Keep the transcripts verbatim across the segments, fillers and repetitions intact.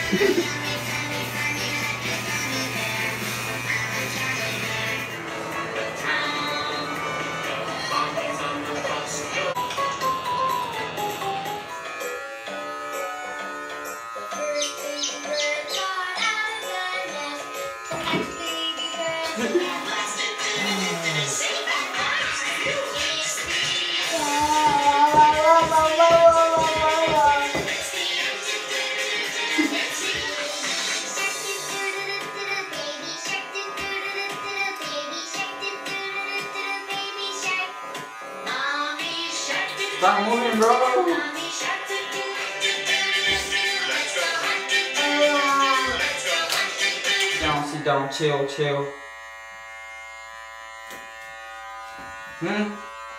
Stop moving, bro. Down, sit down, chill, chill. Hmm?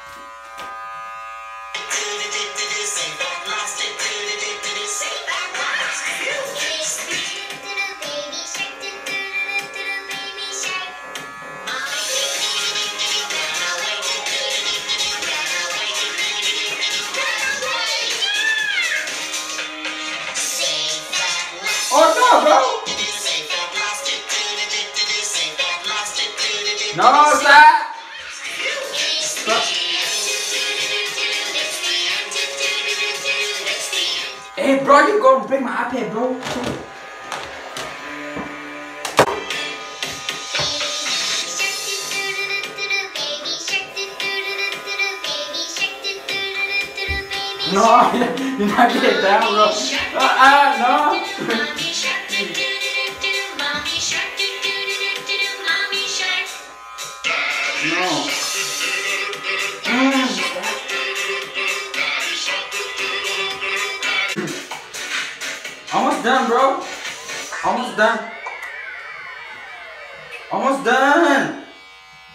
Oh no, bro! No, stop! Stop. Hey, bro, you gonna break my iPad, bro? No, you're not getting down, bro. Uh-uh, no. No. Mm. Almost done, bro. Almost done. Almost done.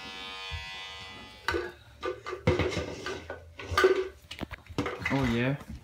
Oh yeah.